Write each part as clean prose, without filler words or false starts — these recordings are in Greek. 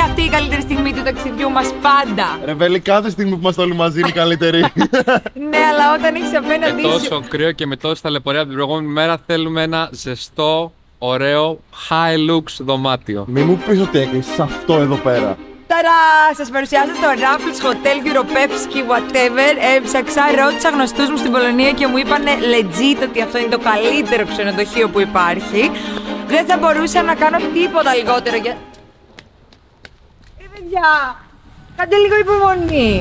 είναι αυτή η καλύτερη στιγμή του ταξιδιού μας πάντα. Ρε Βέλη, κάθε στιγμή που είμαστε όλοι μαζί είναι η καλύτερη. Ναι, αλλά όταν έχεις απέναντί σου. Με τόσο κρύο και με τόση ταλαιπωρία από την προηγούμενη μέρα θέλουμε ένα ζεστό, ωραίο, high looks δωμάτιο. Μη μου πεις ότι έκλεισες αυτό εδώ πέρα. Ταρά! Σας παρουσιάζω στο Raffles Hotel Europevski whatever. Έψαξα, ρώτησα γνωστούς μου στην Πολωνία και μου είπανε legit ότι αυτό είναι το καλύτερο ξενοδοχείο που υπάρχει. Δεν θα μπορούσα να κάνω τίποτα λιγότερο για... παιδιά! Κάντε λίγο υπομονή!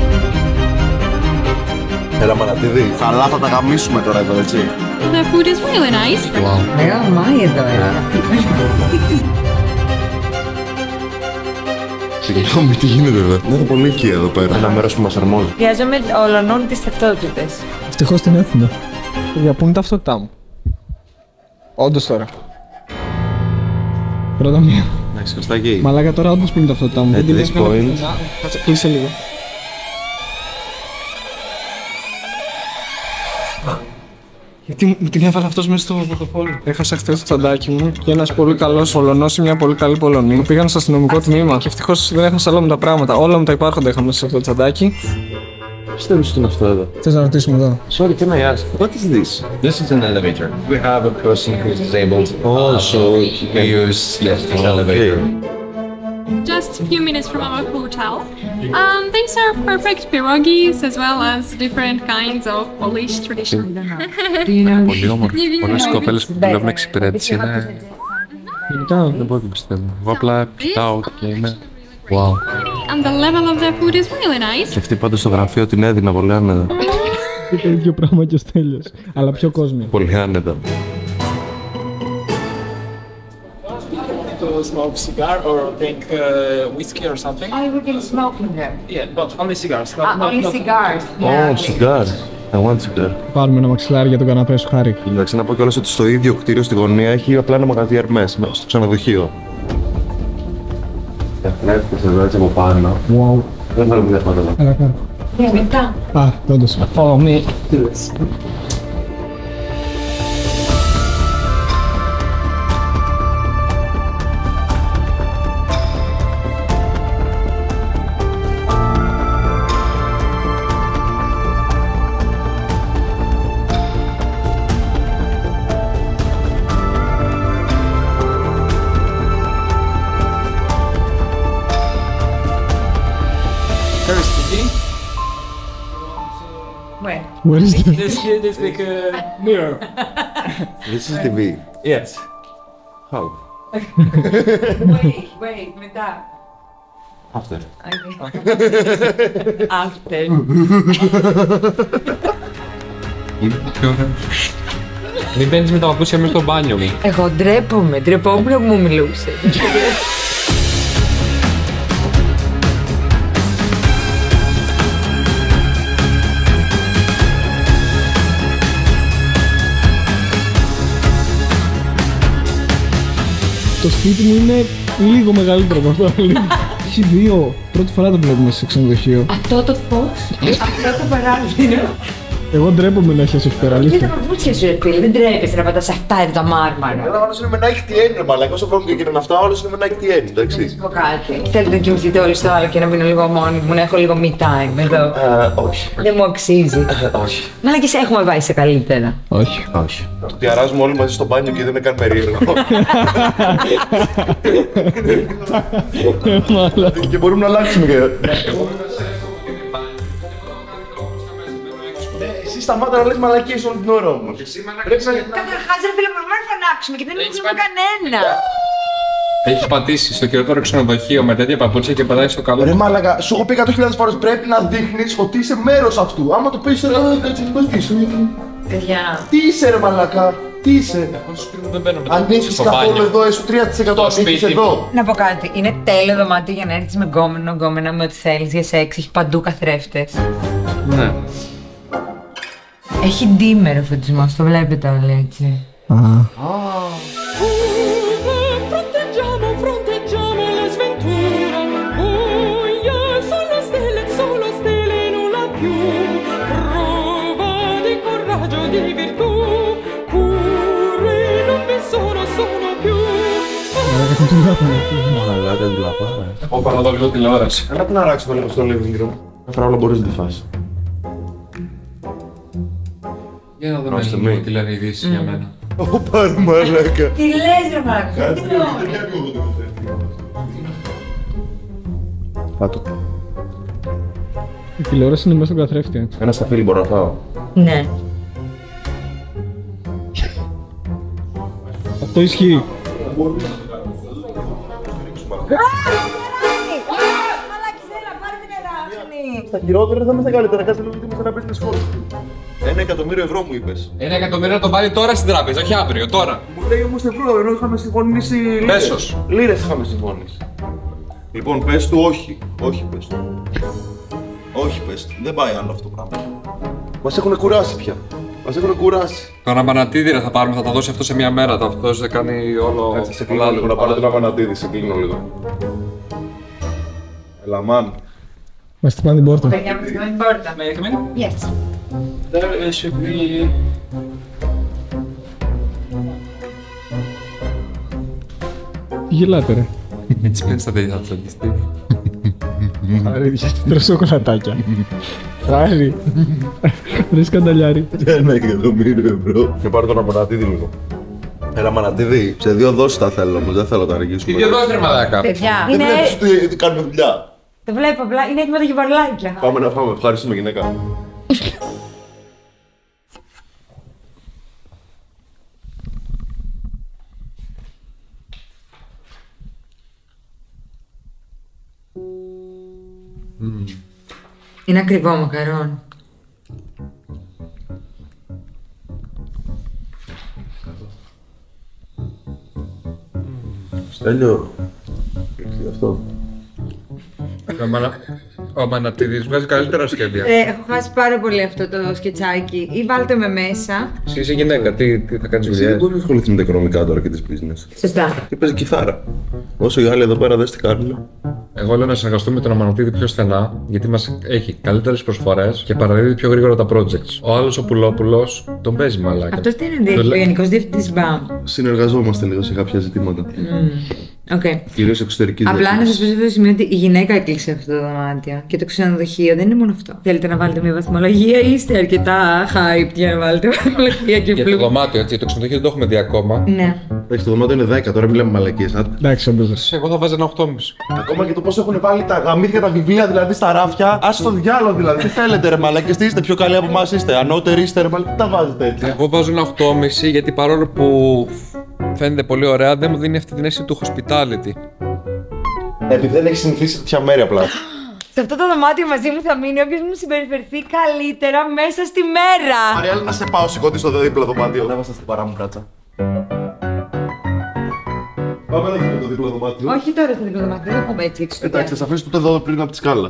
Έλα Μανατίδη, καλά θα τα γαμίσουμε τώρα εδώ, έτσι. The food is really nice. Μάει εδώ, Συγγνώμη, τι γίνεται εδώ. Είναι πολύ οικία εδώ πέρα. Ένα μέρος που μας αρμόζει. Χρειάζομαι ολονών τις ταυτότητες. Ευτυχώς την έχουμε. Για πού είναι ταυτότητά μου. Όντως τώρα. Πρώτα μία. Εντάξει, Κωστάκη. Μαλάκα τώρα όντως που είναι ταυτότητά μου. At this point. Κάτσε, κλείσε λίγο. Γιατί μου την έβαλε αυτός μέσα στο πορτοφόλι. Έχασα χθες το τσαντάκι μου και ένας πολύ καλός Πολωνός ή μια πολύ καλή Πολωνή. Μου πήγαν στο αστυνομικό τμήμα και ευτυχώς δεν έχασα όλα μου τα πράγματα. Όλα μου τα υπάρχοντα είχα μέσα σε αυτό το τσαντάκι. Πιστεύεις ότι είναι αυτό εδώ. Θες να ρωτήσουμε εδώ. Sorry, can I ask, what is this? This is an elevator. We have a person who is disabled. Oh, so We use this elevator. Just a few minutes from our hotel. These are perfect pierogies as well as different kinds of Polish tradition. Πολύ όμορφο. Πολλές κοπέλες που δουλεύουν εξυπηρέτηση είναι... Γενικά. Δεν μπορώ να το πιστεύω. Εγώ απλά κοιτάω και είμαι... Wow. And the level of the food is really nice. Και αυτή πάντως στο γραφείο την έδινα πολύ άνετα. Το ίδιο πράγμα και ο Στέλιος. Αλλά πιο κόσμιο. Πολύ άνετα. To smoke cigar or drink whiskey or something? We can smoke in there. Yeah, but only cigars. Only cigars. Oh, cigar. I want cigar. Πάρουμε ένα μαξιλάρι για τον καναπέ σου, χάρη. Εντάξει, να πω κιόλας ότι στο ίδιο κτίριο στη γωνία έχει απλά ένα μαγαζί Hermes στο ξενοδοχείο. Έφτασε εδώ έτσι από πάνω. Wow. Δεν θέλω να πάω εδώ. Έλα, κάτω. Μετά. Α, όντως. Follow me to this. Where? Where is the... This like a mirror. This is TV. Yes. How? Wait, μετά. After. After. Μην μπαίνεις με τα παπούτσια μέσα στο μπάνιο μου. Εγώ ντρεπόμουν που μου μιλούσε. Το σπίτι μου είναι λίγο μεγαλύτερο από αυτό. Έχει δύο. Πρώτη φορά το βλέπουμε σε ξενοδοχείο. Αυτό το φως, αυτό το παράθυρο. Εγώ ντρέπομαι να έχει εκεί πέρα, Και αλήθεια. τα παπούτσια σου, ρε φίλε, δεν τρέπεσαι να πατάς αυτά εδώ τα μάρμαρα. Αλλά όλος είναι με Nike TN, ρε μαλάκα. Όσο βρούμε και γίνανε αυτά, όλος είναι με Nike TN, εντάξει. Να πω κάτι. Θέλετε να κοιμηθείτε όλοι στο άλλο και να μείνω λίγο μόνη μου, να έχω λίγο me time εδώ. Όχι. Δεν μου αξίζει. Όχι. Μαλάκες έχουμε πάει σε καλύτερα. Όχι. Όχι. Το ότι αράζουμε όλοι μαζί στο μπάνιο και δεν είναι καν περίεργο. Και μπορούμε να αλλάξουμε και... Εσύ σταμάτα να λες μαλακίες όλη την ώρα όμως. Καταρχάς, ρε φίλε, μπορούμε να φωνάξουμε και δεν έχουμε κανένα. Έχεις πατήσει στο χειρότερο ξενοδοχείο με τέτοια παπούτσια και πατάει στο καλό. Ρε μάλακα, σου έχω πει 100.000 φορές πρέπει να δείχνεις ότι είσαι μέρος αυτού. Άμα το πεις τώρα, κάτσε λίγο πίσω. Παιδιά. Τι είσαι ρε μαλάκα, τι είσαι. Δεν μπαίνω με τα Αν παπούτσια έχεις στο καθόλου μπάνιο. εδώ, έσου 3% αν έχεις εδώ. Να πω κάτι. Είναι τέλειο δωμάτιο για να έρθεις με γκόμενα με ό,τι θέλεις για σεξ. Έχει παντού καθρέφτες. Ναι. Έχει ντύμερο φωτισμός, το βλέπετε όλοι έτσι. Fronteggiamo la sventura. Buia, solo stelle, nulla più. Prova di coraggio, di virtù. Corri, non vi sono più. Μαλάκα την κλαπάρα. Όπα να δω λίγο τηλεόραση. Έλα την αράξουμε λίγο στο living room. Αυτά όλα μπορείς να τη φας. Για να δούμε λίγο τι λένε οι ειδήσεις για μένα. Ωπα ρε μαλάκα. Τι λες ρε μαλάκα. Φάτο. Η τηλεόραση είναι μέσα στον καθρέφτη. Ένα σταφύλι μπορώ να φάω. Ναι. Αυτό ισχύει. Στα χειρότερα θα είμαστε καλύτερα. Κάτσε λίγο γιατί είμαστε να παίζει σχόλια. 1.000.000 ευρώ μου είπες. 1.000.000 να το βάλει τώρα στην τράπεζα, όχι αύριο, τώρα. Μου λέει όμως ευρώ, ενώ είχαμε συμφωνήσει λίρες. Πέσος. Λίρες είχαμε συμφωνήσει. Λοιπόν, πες του όχι. Όχι, πες του. Όχι, πες του. Δεν πάει άλλο αυτό το πράγμα. Μας έχουν κουράσει πια. Μας έχουν κουράσει. Τον Αμανατίδη θα πάρουμε, θα τα δώσει αυτό σε μία μέρα. Αυτό δεν κάνει όλο. Κάτσε, σε κλείνω λίγο να πάρω την Αμανατίδη, σε κλείνω λίγο. Ελαμάν. Μας χτυπάνε την πόρτα. Παιδιά, μας χτυπάνε την πόρτα. May I come in? Yes. There should be. Τι γελάτε ρε. Έτσι παίρνει τα παιδιά του αντιστοίχου. Άρη, γιατί τρως σοκολατάκια. Άρη. Ρε σκανταλιάρη. 1.000.000 ευρώ. Και πάρω τον Αμανατίδη λίγο. Έλα Αμανατίδη, σε 2 δόσεις τα θέλω όμως, δεν θέλω να τα αργήσουμε. Τι δώστε ρε μαλάκα. Παιδιά, Δεν είναι... βλέπεις τι κάνουμε δουλειά. Το βλέπω απλά, είναι έτοιμα τα γιουβαρλάκια. Πάμε να φάμε, ευχαριστούμε γυναίκα. Είναι ακριβό μακαρόν. Στέλιο. Αυτό. Ο Αμανατίδης βγάζει καλύτερα σχέδια. Έχω χάσει πάρα πολύ αυτό το σκετσάκι. Ή βάλτε με μέσα. Εσύ είσαι γυναίκα, τι θα κάνεις Εσύ δεν δουλειές. μπορεί να ασχοληθεί με τα οικονομικά τώρα και τις business. Σωστά. Και παίζει κιθάρα. Όσο οι άλλοι εδώ πέρα δεν τι κάνουν. Εγώ λέω να συνεργαστούμε με τον Αμανατίδη πιο στενά, γιατί μας έχει καλύτερες προσφορές και παραδίδει πιο γρήγορα τα projects. Ο άλλος ο Πουλόπουλος τον παίζει μαλάκα. Αυτό τι είναι ο Γενικός Διευθυντής BAM. Συνεργαζόμαστε λίγο σε κάποια ζητήματα. Οκ. Κυρίως εξωτερική Απλά να σα διεύθυνση. πω σε αυτό το σημείο ότι η γυναίκα έκλεισε αυτό το δωμάτιο. Και το ξενοδοχείο δεν είναι μόνο αυτό. Θέλετε να βάλετε μια βαθμολογία ή είστε αρκετά hyped για να βάλετε βαθμολογία και Για το πλούτο. δωμάτιο, έτσι, το ξενοδοχείο δεν το έχουμε δει ακόμα. Ναι. Έχει το δωμάτιο είναι 10, τώρα μιλάμε μαλακίες. Εντάξει, όντως. Εγώ θα βάζα ένα 8,5. Ακόμα και το πώς έχουν βάλει τα γαμίδια τα βιβλία δηλαδή στα ράφια. Άσε το διάλογο δηλαδή. Τι θέλετε ρε μαλακίες, τι είστε πιο καλοί από εμάς είστε. Ανώτεροι είστε ρε μαλακίες. Τι τα βάζετε έτσι. Εγώ βάζω ένα 8,5 γιατί παρόλο που φαίνεται πολύ ωραία, δεν μου δίνει αυτή την αίσθηση του hospitality. Επειδή δεν έχει συνηθίσει τέτοια μέρη απλά. Σε αυτό το δωμάτιο μαζί μου θα μείνει όποιος μου συμπεριφερθεί καλύτερα μέσα στη μέρα. Μαριάλη, να σε πάω, σηκώτη στο δίπλα δωμάτιο. Δεν βάζα στην παρά μου, κράτσα. Πάμε να δούμε το δίπλα δωμάτιο. Όχι τώρα στο διπλό δωμάτιο, δεν θα πάμε έτσι έξω. Εντάξει, θα σε αφήσω τότε εδώ πριν από τη σκάλα.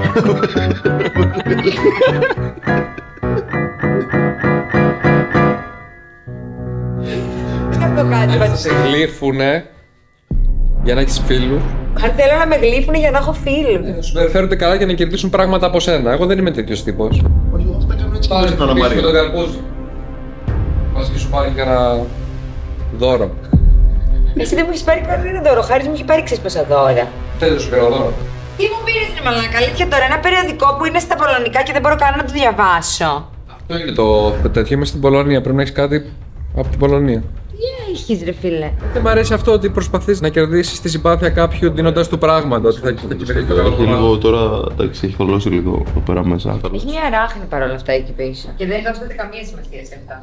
Τι να το κάνω. Σε γλύφουνε για να έχεις φίλους. Αν θέλω να με γλύφουν για να έχω φίλους. Σου περιφέρονται καλά για να κερδίσουν πράγματα από σένα. Εγώ δεν είμαι τέτοιος τύπος. Όχι, εγώ αυτά κάνω έτσι. Πάρε Στην τον Αναμαρία. τον καρπούζι. Πας και σου πάρει κανένα δώρο. Εσύ δεν μου έχει πάρει κανένα δώρο. Χάρης μου έχει πάρει ξέρεις πόσα δώρα. Τέλος σου πήρα δώρο. Τι μου πήρες ρε μαλάκα, αλήθεια τώρα, ένα περιοδικό που είναι στα πολωνικά και δεν μπορώ καν να το διαβάσω. Αυτό είναι το τέτοιο. Είμαι στην Πολωνία. Πρέπει να έχεις κάτι από την Πολωνία. Τι έχεις ρε φίλε. Δεν μ' αρέσει αυτό ότι προσπαθείς να κερδίσεις τη συμπάθεια κάποιου δίνοντας του πράγματα. Ότι θα κυβερνήσει το Έχει καλό. λίγο τώρα, εντάξει, έχει θολώσει λίγο εδώ πέρα μέσα. Έχει μια αράχνη παρόλα αυτά εκεί πίσω. Και δεν δώσατε καμία σημασία σε αυτά.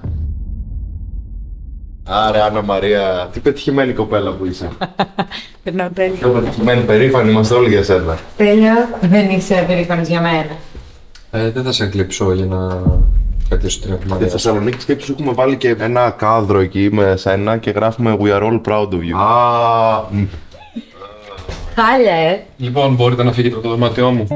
Άρε, Άννα Μαρία, τι πετυχημένη κοπέλα που είσαι. Περνάω τέλεια. Πιο πετυχημένη, περήφανοι είμαστε όλοι για σένα. Τέλεια, δεν είσαι περήφανος για μένα. Δεν θα σε εκλείψω για να κρατήσω την Στη επιμονή. Θεσσαλονίκη σκέψου έχουμε βάλει και ένα κάδρο εκεί με σένα και γράφουμε We are all proud of you. Χάλια, Λοιπόν, μπορείτε να φύγετε από το δωμάτιό μου.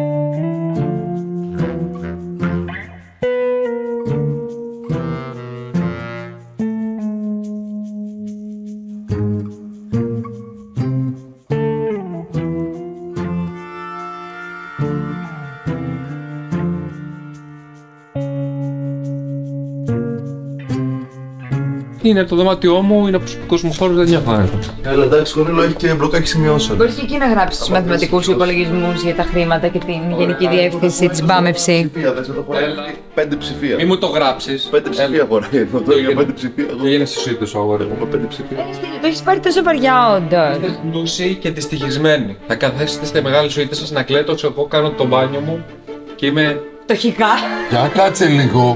είναι το δωμάτιό μου, είναι ο προσωπικός μου χώρος, δεν διαφάνεται. Έλα, εντάξει, Κονίλο έχει και μπλοκάκι σημειώσεων. Μπορείς και εκεί να γράψεις τους μαθηματικούς υπολογισμούς για τα χρήματα και την γενική διεύθυνση της μπάμευση. Ψηφία, δεν θα το πω. 5 ψηφία. Μη μου το γράψεις. 5 ψηφία χωράει εδώ. Το για 5 ψηφία. Και γίνεσαι εσύ το αγόρι μου. 5 ψηφία. Το έχεις πάρει τόσο βαριά, όντως. Είστε πλούσιοι και δυστυχισμένοι. Θα καθίσετε στη μεγάλη σουίτα σας να κλαίτε όσο εγώ κάνω το μπάνιο μου και είμαι. Φτωχικά. Για κάτσε λίγο.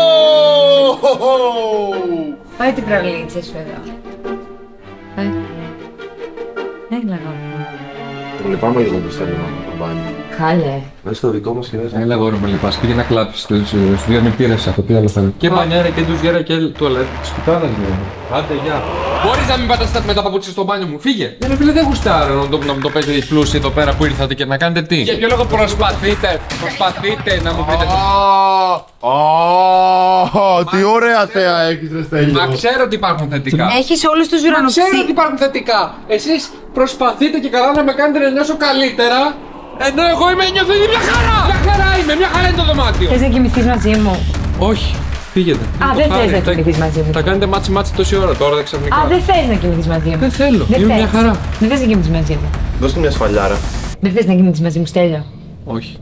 Πάει την πραγλίτσα σου εδώ. Έλα, αγόρι. Λυπάμαι λίγο που στέλνω το μπάνιο. Κάλε. Μέσα στο δικό μας χειρές. Έλα, αγόρι μου, λυπάς. Πήγε να κλάψεις στους δύο με πήρες αυτό. Τι άλλο θέλει. Και μπανιέρα και ντουζιέρα και τουαλέτ. Σκουτάρα μου. Άντε, γεια. Μπορείς να μην πάτε με τα παπούτσια στο μπάνιο μου, φύγε. Δεν φίλε, δεν γουστάρω να μου το πείτε οι πλούσιοι εδώ πέρα που ήρθατε και να κάνετε τι. Για ποιο λόγο προσπαθείτε να μου πείτε. Τι ωραία θέα έχεις, ρε Στέλιο. Μα ξέρω ότι υπάρχουν θετικά. Έχεις όλους τους ουρανοξύς. Ξέρω ότι υπάρχουν θετικά. Εσείς προσπαθείτε και καλά να με κάνετε να νιώσω καλύτερα. Ενώ εγώ νιώθω ήδη μια χαρά! Μια χαρά είμαι, μια χαρά είναι το δωμάτιο! Θες να κοιμηθείς μαζί μου? Όχι, φύγετε. Α, δεν θες να κοιμηθείς μαζί μου. Θα κάνετε μάτσι τόση ώρα τώρα, δεν ξαφνικά. Α, δεν θες να κοιμηθείς μαζί μου. Δεν θέλω, Δεν είμαι θες. μια χαρά. Δεν θες να κοιμηθείς μαζί μου. Δώσ' του μια σφαλιάρα. Δεν θες να κοιμηθείς μαζί μου, Στέλιο. Όχι.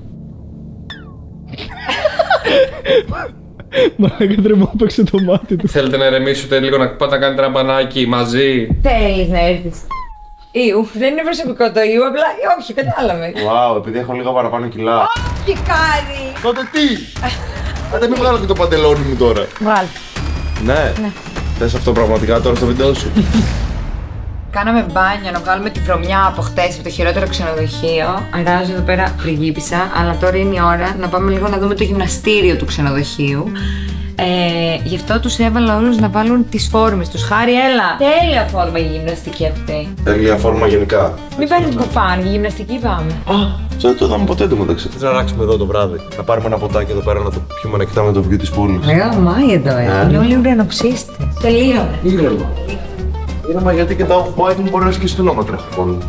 Μαλάκα τρεμό έπαιξε το μάτι του. Θέλετε να ηρεμήσετε λίγο, να πάτε να κάνετε ένα μπανάκι μαζί. Θέλεις να έρθεις? Ιου, δεν είναι προσωπικό το ιου, απλά όχι, κατάλαβε. Wow, επειδή έχω λίγο παραπάνω κιλά. Όχι, Κάρι! Τότε τι! Άντε μην βγάλω και το παντελόνι μου τώρα. Βγάλ. Ναι. Θες αυτό πραγματικά τώρα στο βίντεο σου. Κάναμε μπάνιο να βγάλουμε τη βρωμιά από χτες από το χειρότερο ξενοδοχείο. Αράζω εδώ πέρα, πριγύπησα, αλλά τώρα είναι η ώρα να πάμε λίγο να δούμε το γυμναστήριο του ξενοδοχείου. Γι' αυτό τους έβαλα όλους να βάλουν τις φόρμες τους. Χάρη, έλα! Τέλεια φόρμα η γυμναστική αυτή. Τέλεια φόρμα γενικά. Μην παίρνεις μπουφάν, για γυμναστική πάμε. Δεν το είδαμε ποτέ το μεταξύ. Θες να ράξουμε εδώ το βράδυ. Να πάρουμε ένα ποτάκι εδώ πέρα να το πιούμε να κοιτάμε το view της πόλης. Μάη εδώ, είναι όλοι ουρανοξύστες. Τελείωνε. Ήρεμα. Ήρεμα γιατί και τα off-white μου μπορεί να σκιστούν άμα τρέχει μόνο.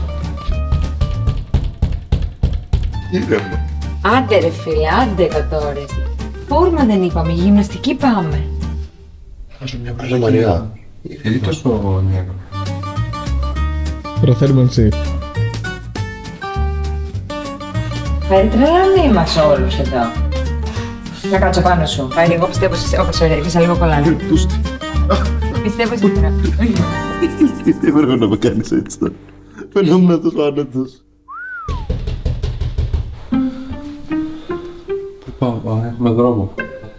Ήρεμα. Άντε ρε φίλε, άντε 100 ώρες. Φόρμα δεν είπαμε, γυμναστική πάμε. Ρε Μαριά. Γιατί τόσο νεύρο. Προθέρμανση. Φέρει τρελανή μας όλους εδώ. Να κάτσω πάνω σου. Φέρει, εγώ πιστεύω όπως ήρθα λίγο κολλάρι. Πιστεύω σήμερα. Τι έπρεπε να με κάνεις έτσι τώρα. Φαινόμουν τόσο άνετος. Πού πάω, έχουμε δρόμο.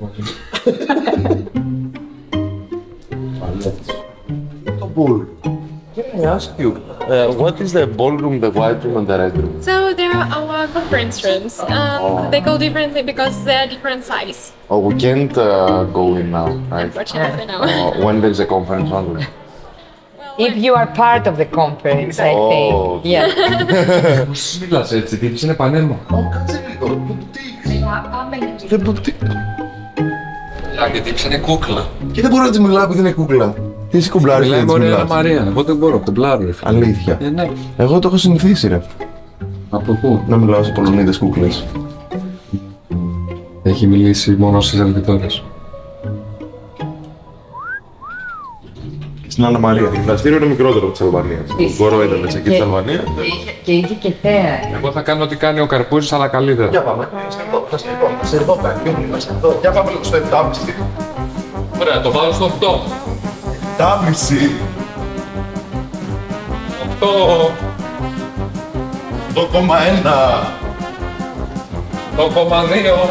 Το ballroom. Can I ask you, what is the ballroom, the white room and the red room? So there are our conference rooms. They go differently because they are different size. Oh, we can't go in now, right? Unfortunately, no. When there's a conference only. If you are part of the conference, I think. okay. Yeah. Πώς μιλάς έτσι, τύπης είναι πανέμα. Κάτσε λίγο, δεν μπουτί. Και τύπης είναι κούκλα. Και δεν μπορώ να της μιλάω επειδή είναι κούκλα. Τι είσαι κουμπλάρης Μιλάει και δεν με της ωραία μιλάς. Μαρία, εγώ δεν μπορώ, κουμπλάρω ρε φίλε. Αλήθεια. Ναι. Εγώ το έχω συνηθίσει ρε. Από πού? Να μιλάω σε Πολωνίδες κούκλες. Έχει μιλήσει μόνο στις Ελβιτόρες. Στην Άννα Μαρία. Το γυμναστήριο είναι μικρότερο από της Αλβανίας. Το χώρο ήταν έτσι εκεί της Αλβανίας. Και είχε και θέα. Εγώ θα κάνω ό,τι κάνει ο Καρπούζης, αλλά καλύτερα. Για πάμε. Σε εδώ κάτι. Για πάμε λίγο στο 7,5. Ωραία, το βάλω στο 8. 7,5. 8. 8,1. 8,2.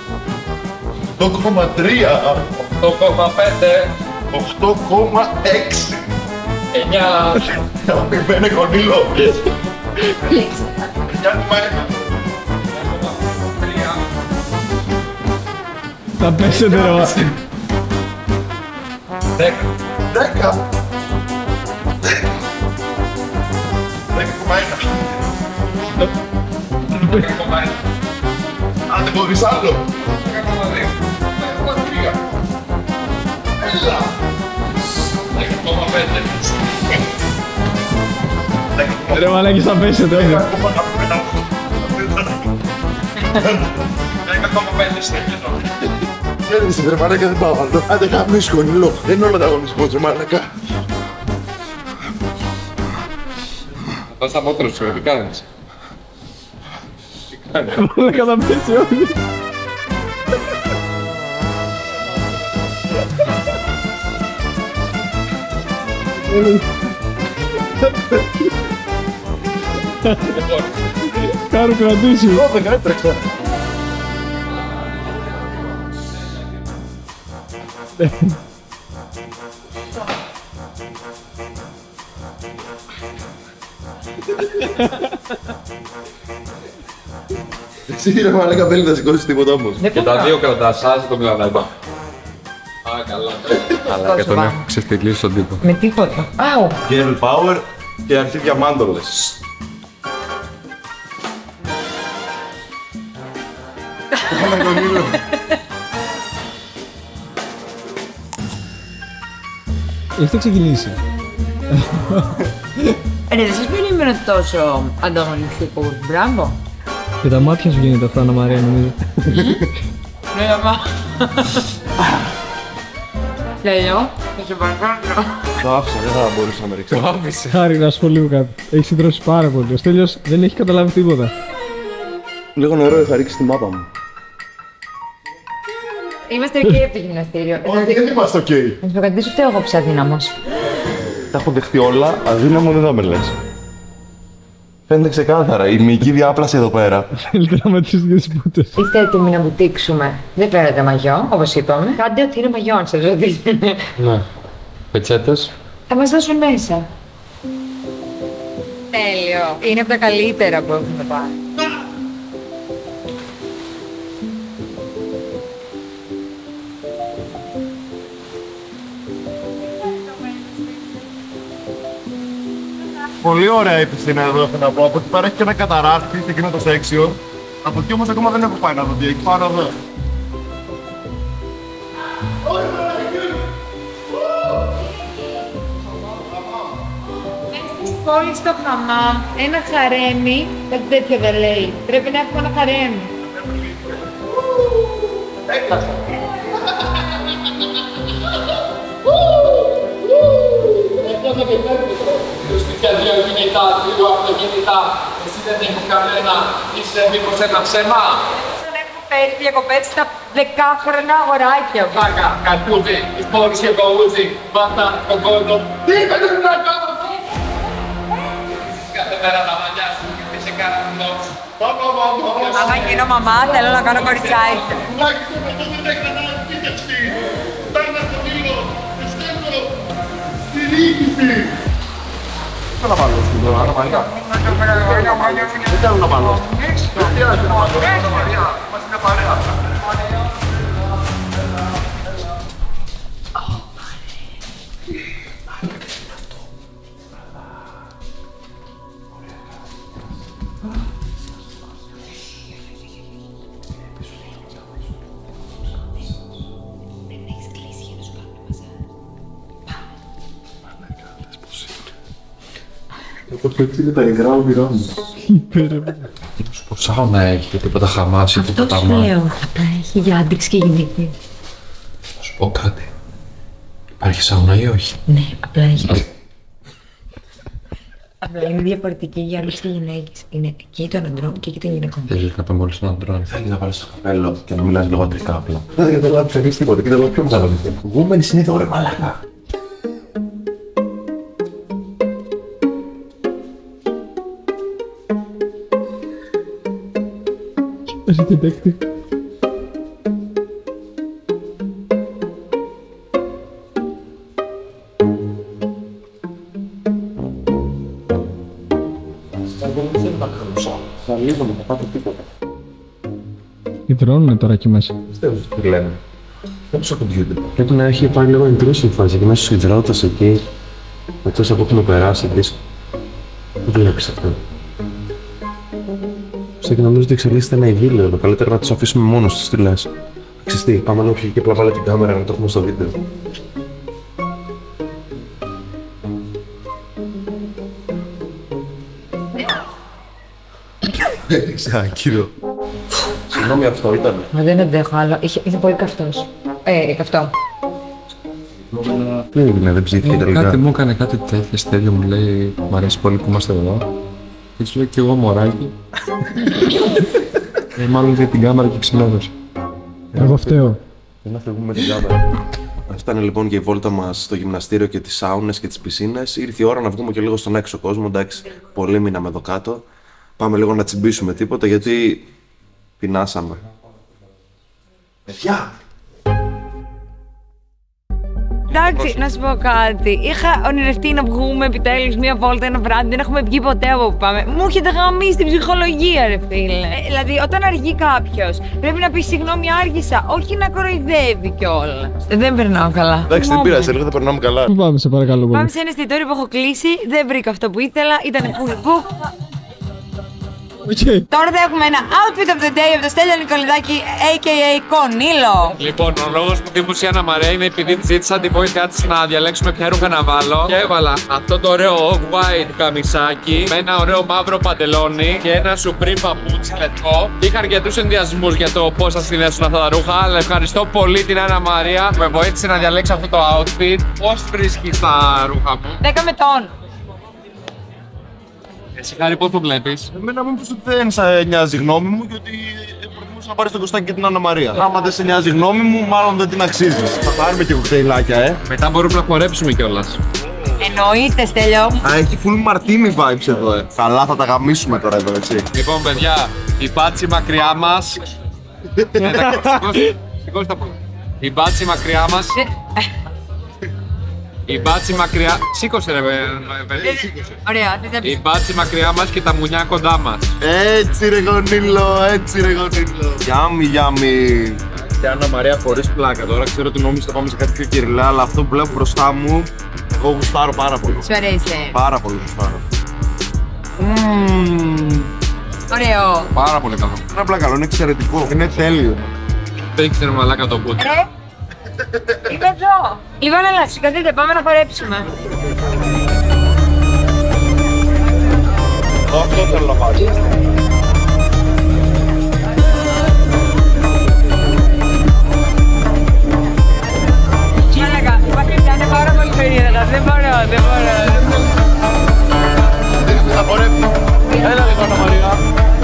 8,3. 8,5. 8,6. 9. Αγαπημένε Κονίλο. 9,1. Θα πέσετε ρε. 10. 10. 10,1. Αν δεν μπορείς άλλο. 10,2. 10,3. Έλα. 10,5. Ρε μαλάκες θα πέσετε όλοι. 10,5 συνεχίζω. Ξέρεις, ρε μαλάκα, δεν πάω άλλο. Άντε γαμίσου κονιλό. Δεν είναι όλο ανταγωνισμός, ρε μαλάκα. Θα πας αμότρος σου, τι κάνεις. Μαλάκα θα πέσει όλοι. Κάρου κρατήσει. Δεν έτρεξα. Εσύ ρε μαλάκα δεν θα σηκώσεις τίποτα όμως. Και τα δύο κρατάς, άσε το μιλανάκι. Α, καλά. Αλλά και τον έχω ξεφτυλίσει στον τύπο. Με τίποτα. Άου. Girl power και αρχίδια μάντολες. Κάνε κονίλο. Έχετε ξεκινήσει. Ρε, δεν σας περίμενα τόσο ανταγωνιστικό. Μπράβο. Και τα μάτια σου γίνεται αυτά, Αννα Μαρία, νομίζω. Ναι, αμά. Τέλειο. Θα σε παρακάνω. Το άφησα, δεν θα μπορούσα να με ρίξω. Το άφησε. Χάρη, να σου πω λίγο κάτι. Έχει συντρώσει πάρα πολύ. Ο Στέλιος δεν έχει καταλάβει τίποτα. Λίγο νερό είχα ρίξει στη μάπα μου. Είμαστε και από το γυμναστήριο. Όχι, δεν είμαστε οκ. Να σου πω κάτι, φταίω εγώ που είσαι αδύναμος. Τα έχω δεχτεί όλα, αδύναμο δεν θα με λες. Φαίνεται ξεκάθαρα, η μυϊκή διάπλαση εδώ πέρα. Θέλετε να μετρήσει δύο πούτες. Είστε έτοιμοι να μπουτήξουμε. Δεν φέρετε μαγιό, όπως είπαμε. Κάντε ό,τι είναι μαγιό, αν σας ρωτήσετε. Ναι. Πετσέτες. Θα μας δώσουν μέσα. Τέλειο. Είναι από τα καλύτερα που έχουμε πάρει. Πολύ ωραία η πισίνα εδώ, έχω να πω. Από εκεί πέρα έχει και ένα καταράκτη σε εκείνο το section. Από εκεί όμως ακόμα δεν έχω πάει να δω τι έχει πάνω εδώ. Στη πόλη στο χαμάμ, ένα χαρέμι, κάτι τέτοιο δεν λέει. Πρέπει να έχουμε ένα χαρέμι. Σπίτια δύο κινητά, δύο αυτοκίνητα, εσύ δεν έχεις κανένα, είσαι μήπως ένα ψέμα. Δεν έχω φέρει διακοπές στα 10χρονα αγοράκια. Βάκα, καρπούζι, η πόλη και το ούζι, βάτα, τον κόσμο. Τι είπες να κάνω! Κάθε μέρα τα μαλλιά σου και είσαι καραπνός. Άμα γίνω μαμά, θέλω να κάνω κοριτσάκι. Δεν θα βάλω στην τώρα, Μαρία. Δεν θέλω να βάλω. Δεν χρειάζεται να βάλω. Είμαστε μια παρέα. Το πέτσι είναι τα υγρά όνειρά μου. Σου πω σάουνα έχει και τίποτα χαμάσει, τίποτα Αυτό σου λέω. Απλά έχει για άντρες και γυναίκες. Θα σου πω κάτι. Υπάρχει σάουνα ή όχι? Ναι, απλά έχει. Απλά είναι διαφορετική για άντρες και γυναίκες. Είναι και των αντρών και των γυναικών. Θέλεις να πάμε όλοι στον αντρών. Θέλει να βάλεις το καπέλο και να μιλάς λίγο αντρικά απλά. Δεν καταλάβεις εμείς τίποτα, κοίτα εδώ πιο μεγάλο. Γούμενης είναι εδώ ρε μαλάκα. Architecte. Υδρώνουνε τώρα εκεί μέσα. Πιστεύω τι λένε. Δεν στο κομπιούτερ. Πρέπει να έχει πάει λίγο intrusive φάση και μέσα στους υδρότες εκεί. Με τόσα που έχουμε περάσει δίσκο. Δεν βλέπεις αυτό. Και νομίζω ότι εξελίσσεται ένα ειδήλιο. Το καλύτερο να τους αφήσουμε μόνος τους, τι λες. Ξεστή, πάμε να πιει και απλά βάλε την κάμερα να το έχουμε στο βίντεο. Έριξα, κύριο. Συγγνώμη, αυτό ήταν. Μα δεν αντέχω άλλο. Είναι πολύ καυτός. Αυτό. Τι έγινε, δεν ψήθηκε τελικά. Κάτι μου έκανε κάτι τέτοιο στέλιο, μου λέει μ' αρέσει πολύ που είμαστε εδώ. Και του λέω κι εγώ μωράκι. Μάλλον για την κάμερα και ξυνόδωσε. Εγώ φταίω. Δεν να φεύγουμε με την κάμερα. Αυτή ήταν λοιπόν και η βόλτα μας στο γυμναστήριο και τις σάουνες και τις πισίνες. Ήρθε η ώρα να βγούμε και λίγο στον έξω κόσμο. Εντάξει, πολύ μείναμε εδώ κάτω. Πάμε λίγο να τσιμπήσουμε τίποτα γιατί πεινάσαμε. Παιδιά! Εντάξει, να σου πω κάτι. Είχα ονειρευτεί να βγούμε επιτέλους μία βόλτα ένα βράδυ, δεν έχουμε βγει ποτέ από που πάμε. Μου έχετε γαμίσει την ψυχολογία, ρε φίλε. Δηλαδή, όταν αργεί κάποιος, πρέπει να πει συγγνώμη, άργησα. Όχι να κοροϊδεύει κιόλα. Δεν περνάω καλά. Εντάξει, δεν πειράζει, λίγο θα περνάμε καλά. Πού πάμε, σε παρακαλώ πολύ. Πάμε σε ένα εστιατόριο που έχω κλείσει, δεν βρήκα αυτό που ήθελα, ήταν full book. Okay. Τώρα θα έχουμε ένα outfit of the day από το Στέλιο Νικολιδάκη, a.k.a. Κονίλο. Λοιπόν, ο λόγος που θύμωσε η Άννα Μαρία είναι επειδή της ζήτησα τη βοήθειά της να διαλέξουμε ποια ρούχα να βάλω. Και έβαλα αυτό το ωραίο off-white καμισάκι με ένα ωραίο μαύρο παντελόνι και ένα Supreme παπούτσι λευκό. Είχα αρκετούς ενδιασμούς για το πώς θα συνδέσουν αυτά τα ρούχα, αλλά ευχαριστώ πολύ την Άννα Μαρία που με βοήθησε να διαλέξω αυτό το outfit. Πώς βρίσκεις τα ρούχα μου? 10 με τον. Εσύ, Χάρη, πώς το βλέπεις? Εμένα μου είπες ότι δεν σε νοιάζει η γνώμη μου γιατί προτιμούσα να πάρεις τον Κωστάκη και την Άννα Μαρία. Άμα δεν σε νοιάζει η γνώμη μου, μάλλον δεν την αξίζεις. Θα πάρουμε και κοκτέιλάκια, Μετά μπορούμε να χορέψουμε κιόλας. Εννοείται, Στέλιο. Α, έχει full martini vibes εδώ, Καλά, θα τα γαμίσουμε τώρα εδώ, έτσι. Λοιπόν, παιδιά, η μπάτση μακριά μας. Σηκώστε τα πόδια. Η μπάτση μακριά μας. Η μπάτση μακριά. Σήκωσε, ρε παιδί. Ωραία, Η μπάτση μακριά μας και τα μουνιά κοντά μας. Έτσι ρε γονίλο, έτσι ρε γονίλο. Γιάμι, γιάμι. Και Άννα Μαρία, χωρίς πλάκα. Τώρα ξέρω ότι νόμιζα θα πάμε σε κάτι πιο Κυριλέ, αλλά αυτό που βλέπω μπροστά μου, εγώ γουστάρω πάρα πολύ. Σου αρέσει. Πάρα πολύ γουστάρω. Ωραίο. πάρα πολύ καλό. Είναι απλά καλό, είναι εξαιρετικό. Είναι τέλειο. Δεν ήξερε μαλάκα το πούτι. Είμαι εδώ. Λοιπόν, έλα, σηκωθείτε, πάμε να χορέψουμε. Αυτό θέλω να πάρω. Μαλάκα, είναι πάρα πολύ περίεργα. Δεν μπορώ. Θα χορέψω. Έλα λίγο, Άννα Μαρία.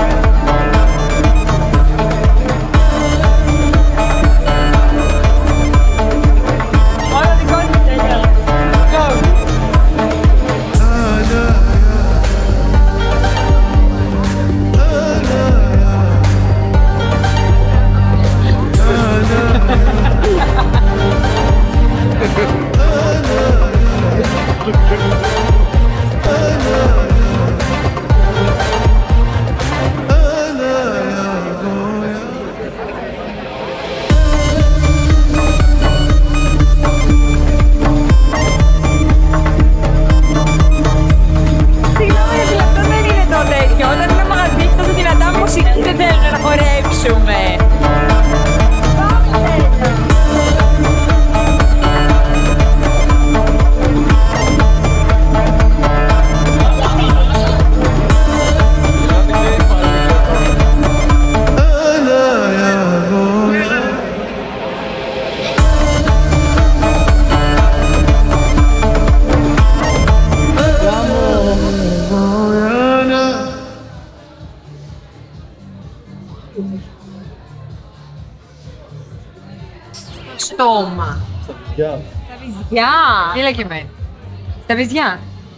Στόμα. Στα βυζιά. Μίλα και εμένα. Στα βυζιά.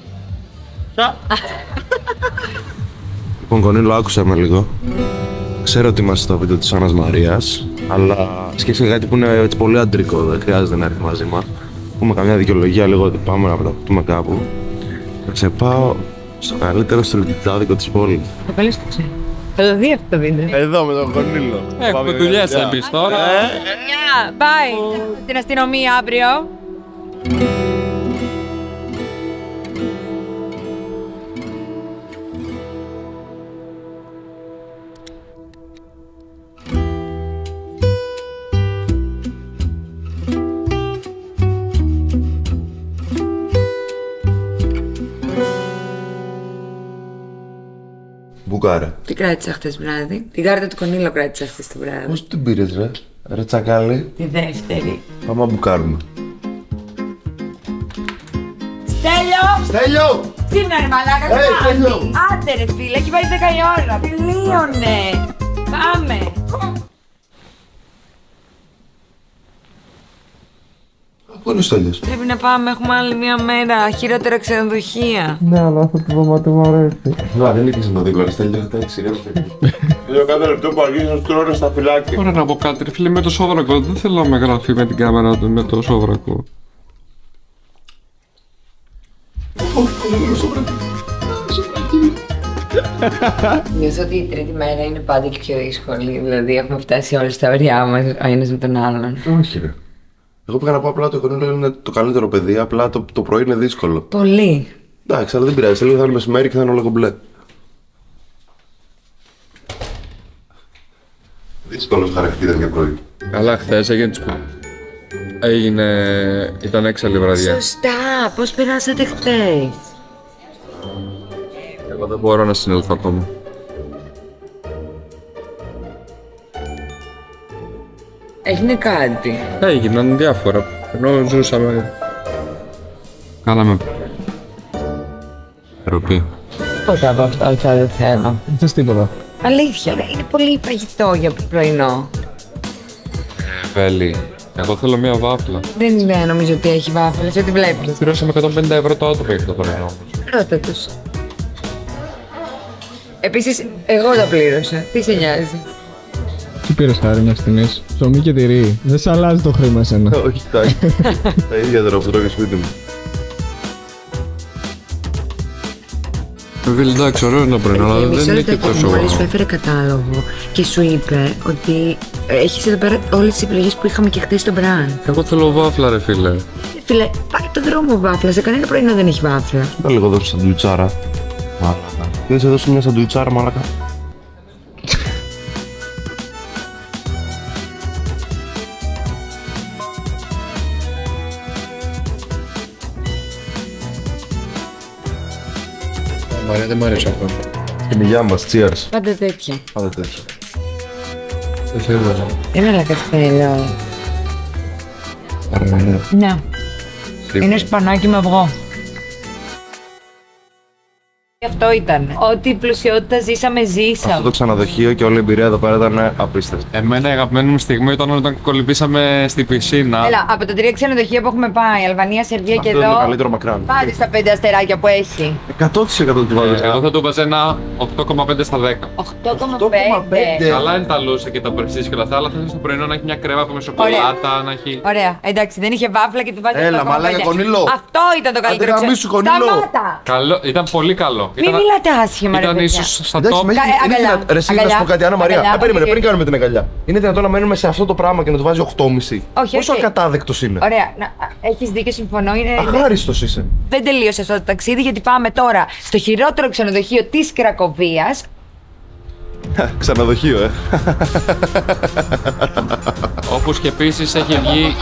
Λοιπόν, Κονίλο, άκουσα με λίγο. Ξέρω ότι είμαστε στο βίντεο της Άννας Μαρίας, αλλά σκέφτηκα κάτι που είναι έτσι πολύ αντρικό, δεν χρειάζεται να έρθει μαζί μας. Πούμε καμιά δικαιολογία λίγο ότι πάμε να βρεθούμε κάπου. Θα σε πάω στο καλύτερο στρογγυλάδικο της πόλης. Το καλείς το ξέρει. Θα το δει αυτό το βίντεο. Εδώ με τον Κονίλο. Έχουμε δουλειές εμείς τώρα. Γεια, bye. Την αστυνομία αύριο. Μπουκάρα. Τι κράτησα χτες βράδυ. Την κάρτα του Κονίλο κράτησα χτες το βράδυ. Πώς την πήρες, ρε? Ρε τσακάλι. Τη δεύτερη. Πάμε να μπουκάρουμε. Στέλιο! Στέλιο! Τι είναι ρε μαλάκα, Στέλιο! Άντε ρε φίλε, έχει πάει 10 η ώρα. Τελείωνε. Πάμε. Πού είναι ο Στέλιος? Πρέπει να πάμε, έχουμε άλλη μια μέρα. Χειρότερα ξενοδοχεία. Ναι, αλλά αυτό το δωμάτιο μου αρέσει. Δεν νίκησε το δίπλα, Στέλιο, θα τα εξηρεύει. Θέλω κάθε λεπτό που αρχίζει να στρώνε στα φυλάκια. Ωραία να πω κάτι, ρε φίλε, με το σόβρακο. Δεν θέλω να με γράφει με την κάμερα του με το σόβρακο. Νιώθω ότι η τρίτη μέρα είναι πάντα και πιο δύσκολη. Δηλαδή, έχουμε φτάσει όλες τα ωριά μας ο ένας με τον άλλον. Όχι, ρε. Εγώ πήγα να πω απλά το Κονίλο είναι το καλύτερο παιδί, απλά το πρωί είναι δύσκολο. Πολύ. Εντάξει, αλλά δεν πειράζει. Λίγο θα είναι μεσημέρι και θα είναι όλο κομπλέ. Δύσκολος χαρακτήρας για πρωί. Καλά, χθες ήταν έξαλλη βραδιά. Σωστά, πώς περάσατε χτες? Εγώ δεν μπορώ να συνέλθω ακόμα. Έγινε κάτι. Έγιναν διάφορα, ενώ ζούσαμε. Κάναμε ροπή. Τίποτα από αυτά δεν θέλω. Δεν θες τίποτα. Αλήθεια, είναι πολύ παγιτό για πρωινό. Βέλη, εγώ θέλω μία βάφλα. Δεν νομίζω ότι έχει βάφλες, ό,τι βλέπεις. Πληρώσαμε 150 ευρώ το άτομο για το πρωινό όμως. Ρώτα τους. Επίσης, εγώ τα πλήρωσα. Τι σε νοιάζει? Τι πήρες χάρη μιας στιγμής? Ψωμί και τυρί. Δεν σε αλλάζει το χρήμα εσένα. Όχι, τα ίδια τώρα που τρώγε σπίτι μου. Βέλη, εντάξει, ωραίο είναι το πρωινό, αλλά δεν είναι και τόσο Μόλις σου ωραίο. έφερε κατάλογο και σου είπε ότι έχεις εδώ πέρα όλες τις επιλογές που είχαμε και χτες στο μπραν. Εγώ θέλω βάφλα, ρε φίλε. Φίλε, πάρε τον δρόμο βάφλα. Σε κανένα πρωινό δεν έχει βάφλα. Θα λίγο δώσω σαντουιτσάρα. Μάλακα. Δεν σε δώσω μια σαντουιτσάρα, μάλακα. Μαρία, δεν μ' αρέσει αυτό. Την υγειά μας, cheers. Πάντα τέτοια. Πάντα τέτοια. Δεν θέλω. Μαλάκα θέλω. Ναι. Είναι σπανάκι με αυγό. Αυτό ήταν. Ό,τι πλουσιότητα ζήσαμε. Αυτό το ξενοδοχείο και όλη η εμπειρία εδώ πέρα ήταν απίστευτη. Εμένα η αγαπημένη μου στιγμή ήταν όταν κολυμπήσαμε στη πισίνα. Έλα, από τα 3 ξενοδοχεία που έχουμε πάει, Αλβανία, Σερβία και Αυτό είναι εδώ. το καλύτερο μακράν. Πάρε στα 5 αστεράκια που έχει. 100% του βάζω. Εγώ θα του βάζω ένα 8,5 στα 10. 8,5. Καλά είναι τα λούσα και τα περιστήσεις και όλα αυτά, αλλά θα στο πρωινό να έχει μια κρέμα με σοκολάτα, να έχει. Ωραία, εντάξει, δεν είχε βάφλα και του βάζει. Έλα, 8,5. μαλάκα, Κονίλο. Αυτό ήταν το καλύτερο. Άντε, γαμίσου, Κονίλο. Σταμάτα! Καλό, ήταν πολύ καλό. Μην μιλάτε άσχημα, ρε Ήταν παιδιά. ίσως στα Εντάξει, top. με έχει- είναι αγκαλιά. δυνατό. Ρε, εσύ να Αγκαλιά. σου πω κάτι, Άννα Μαρία. Αγκαλιά. Περίμενε, πριν κάνουμε την αγκαλιά. Είναι δυνατόν να μένουμε σε αυτό το πράγμα και να του βάζει 8,5. Όχι, Πόσο όχι. ακατάδεκτος είναι. Ωραία, έχεις δίκιο, συμφωνώ. Αχάριστος είσαι. Δεν τελείωσε αυτό το ταξίδι γιατί πάμε τώρα στο χειρότερο ξενοδοχείο της Κρακοβίας. Ξαναδοχείο, Όπως και επίσης έχει βγει.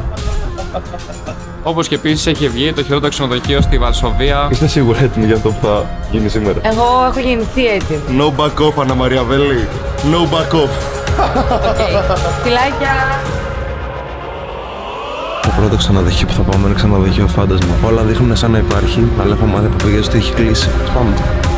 Όπως και επίσης έχει βγει το χειρότερο ξενοδοχείο στη Βαρσοβία. Είστε σίγουρα έτοιμοι για αυτό που θα γίνει σήμερα? Εγώ έχω γεννηθεί έτοιμη. No back off, Άννα Μαρία Βέλη. No back off. Φιλάκια. Το πρώτο ξενοδοχείο που θα πάμε είναι ξενοδοχείο φάντασμα. Όλα δείχνουν σαν να υπάρχει, αλλά έχω μάθει από παιδιά ότι έχει κλείσει. Πάμε.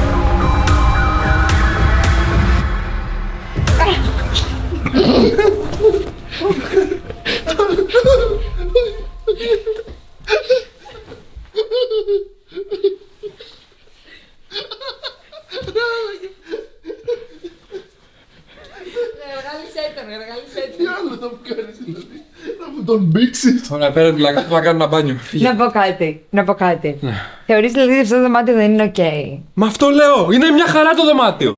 Τι άλλο θα μου κάνεις δηλαδή? Θα μου τον μπήξεις? Ωραία, πέρα τουλάχιστον να κάνω ένα μπάνιο. Να πω κάτι. Θεωρείς δηλαδή ότι αυτό το δωμάτιο δεν είναι οκ? Μα αυτό λέω! Είναι μια χαρά το δωμάτιο!